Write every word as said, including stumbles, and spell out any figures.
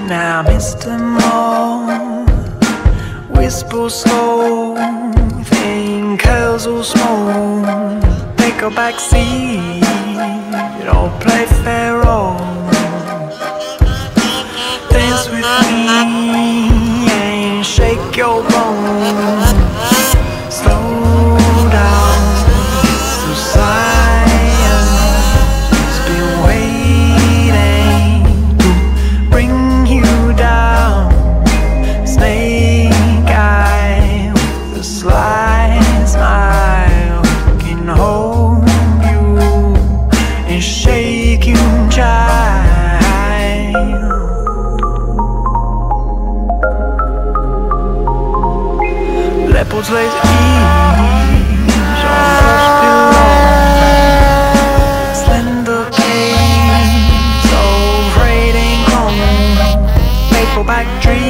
Now Mister Moore whispers slow, think curls all small. Take a back seat, don't play Pharaoh. Dance with me and shake your bones. Slow down, Society has been waiting to bring you down. Snake eye with a sly smile can hold you and shake you, child. Leopards lays ease on plush pillows. Slender canes of raiding home. Paperback dreams